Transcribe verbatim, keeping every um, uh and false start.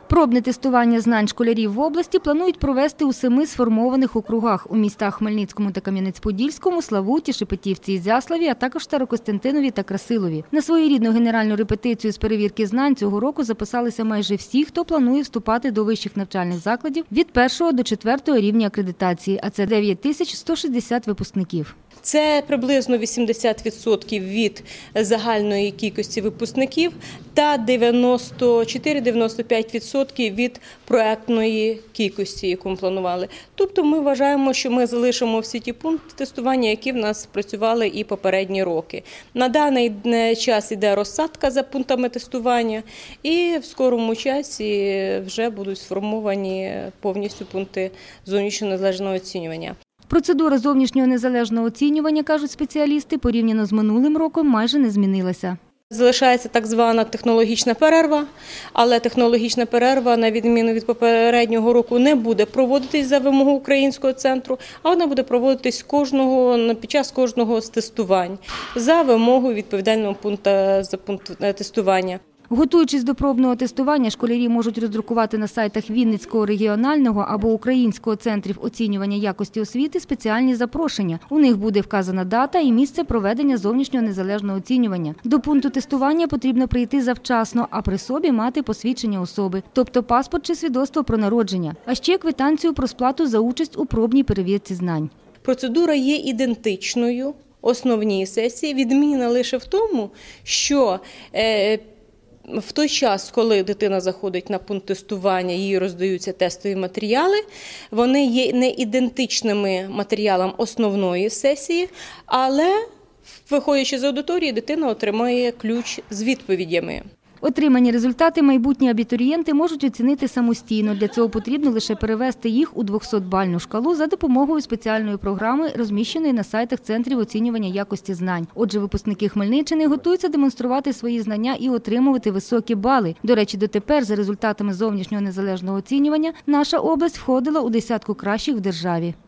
Пробне тестування знань школярів в області планують провести у семи сформованих округах у містах Хмельницькому та Кам'янець-Подільському, Славуті, Шепетівці, Ізяславі, а також Старокостянтинові та Красилові. На своєрідну генеральну репетицію з перевірки знань цього року записалися майже всі, хто планує вступати до вищих навчальних закладів від першого до четвертого рівня акредитації, а це дев'ять тисяч сто шістдесят випускників. Це приблизно вісімдесят відсотків від загальної кількості випускників та дев'яносто чотири - дев'яносто п'ять відсотків від проектної кількості, яку ми планували. Тобто ми вважаємо, що ми залишимо всі ті пункти тестування, які в нас працювали і попередні роки. На даний час йде розсадка за пунктами тестування і в скорому часі вже будуть сформовані повністю пункти зовнішнього незалежного оцінювання. Процедура зовнішнього незалежного оцінювання, кажуть спеціалісти, порівняно з минулим роком майже не змінилася. Залишається так звана технологічна перерва, але технологічна перерва, на відміну від попереднього року, не буде проводитись за вимогу Українського центру, а вона буде проводитись кожного, під час кожного з тестувань за вимогою відповідального пункту, за пункт тестування. Готуючись до пробного тестування, школярі можуть роздрукувати на сайтах Вінницького регіонального або Українського центрів оцінювання якості освіти спеціальні запрошення. У них буде вказана дата і місце проведення зовнішнього незалежного оцінювання. До пункту тестування потрібно прийти завчасно, а при собі мати посвідчення особи, тобто паспорт чи свідоцтво про народження, а ще квитанцію про сплату за участь у пробній перевірці знань. Процедура є ідентичною основній сесії, відміна лише в тому, що е, в той час, коли дитина заходить на пункт тестування, їй роздаються тестові матеріали, вони є не ідентичними матеріалам основної сесії, але, виходячи з аудиторії, дитина отримає ключ з відповідями. Отримані результати майбутні абітурієнти можуть оцінити самостійно. Для цього потрібно лише перевести їх у двохсотбальну шкалу за допомогою спеціальної програми, розміщеної на сайтах Центрів оцінювання якості знань. Отже, випускники Хмельниччини готуються демонструвати свої знання і отримувати високі бали. До речі, дотепер за результатами зовнішнього незалежного оцінювання наша область входила у десятку кращих в державі.